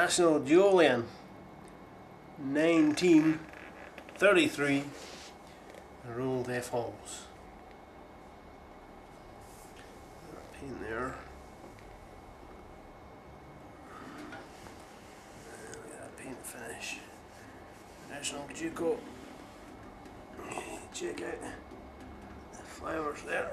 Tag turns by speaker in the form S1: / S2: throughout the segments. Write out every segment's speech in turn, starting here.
S1: National Julian 1933 rolled F holes. Paint there. Look at that paint finish. National Juco. Check out the flowers there.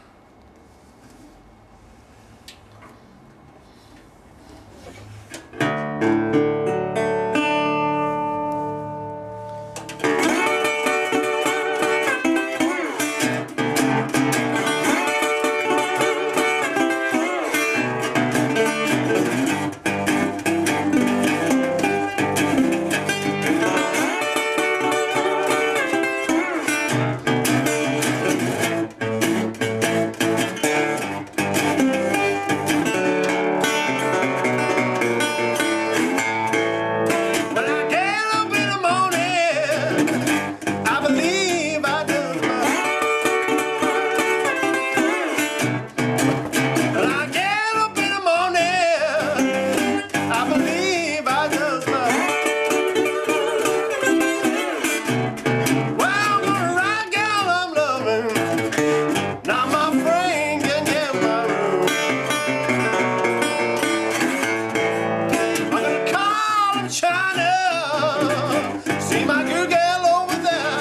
S1: See my good gal over there.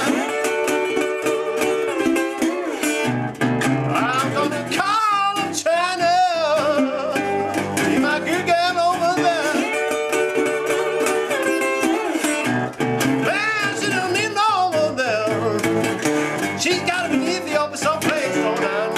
S1: I'm gonna call her China. See my good gal over there. Man, she don't need no over there. She's gotta be in Ethiopia someplace, don't I know?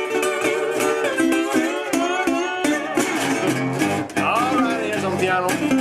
S1: Piano.